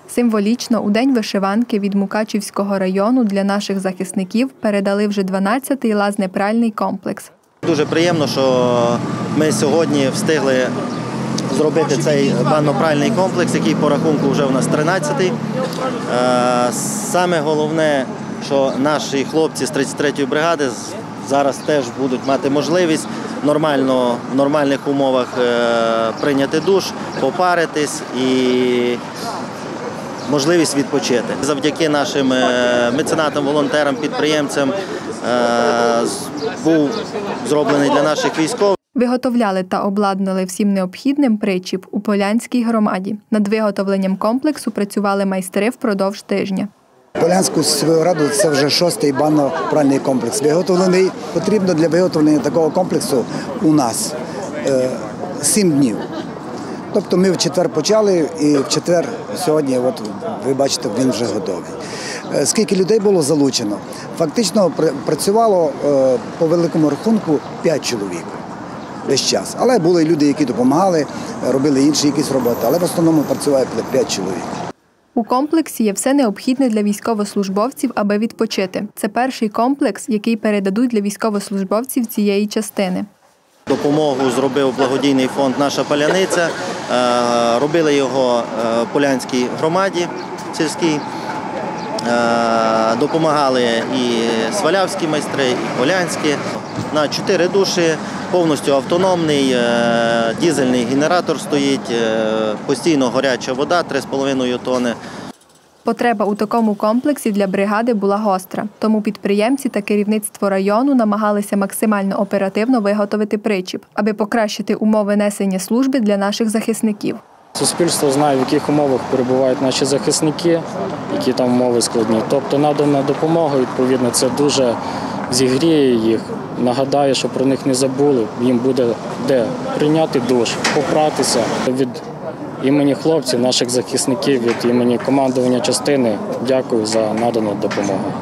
Символічно у День вишиванки від Мукачівського району для наших захисників передали вже 12-й лазнепральний комплекс. Дуже приємно, що ми сьогодні встигли зробити цей банно-пральний комплекс, який по рахунку вже у нас 13-й. Саме головне, що наші хлопці з 33-ї бригади зараз теж будуть мати можливість в нормальних умовах прийняти душ, попаритись і можливість відпочити. Завдяки нашим меценатам, волонтерам, підприємцям був зроблений для наших військових. Виготовляли та обладнали всім необхідним причіп у Полянській громаді. Над виготовленням комплексу працювали майстри впродовж тижня. Полянську сільську раду – це вже 6-й банно-пральний комплекс. Потрібно для виготовлення такого комплексу у нас 7 днів. Тобто ми в четвер почали і в четвер сьогодні, от ви бачите, він вже готовий. Скільки людей було залучено? Фактично працювало по великому рахунку 5 чоловік весь час. Але були люди, які допомагали, робили інші якісь роботи, але в основному працювало 5 чоловік. У комплексі є все необхідне для військовослужбовців, аби відпочити. Це перший комплекс, який передадуть для військовослужбовців цієї частини. Допомогу зробив благодійний фонд «Наша Паляниця». Робили його Полянській громаді сільській. Допомагали і свалявські майстри, і полянські. На 4 душі, повністю автономний, дизельний генератор стоїть, постійно гаряча вода, 3,5 тонни. Потреба у такому комплексі для бригади була гостра, тому підприємці та керівництво району намагалися максимально оперативно виготовити причіп, аби покращити умови несення служби для наших захисників. Суспільство знає, в яких умовах перебувають наші захисники, які там умови складні. Тобто надана допомога, відповідно, це дуже зігріє їх, нагадає, що про них не забули, їм буде де прийняти душ, попратися. Від імені хлопців, наших захисників, від імені командування частини дякую за надану допомогу.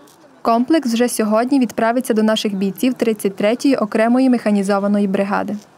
Комплекс вже сьогодні відправиться до наших бійців 33-ї окремої механізованої бригади.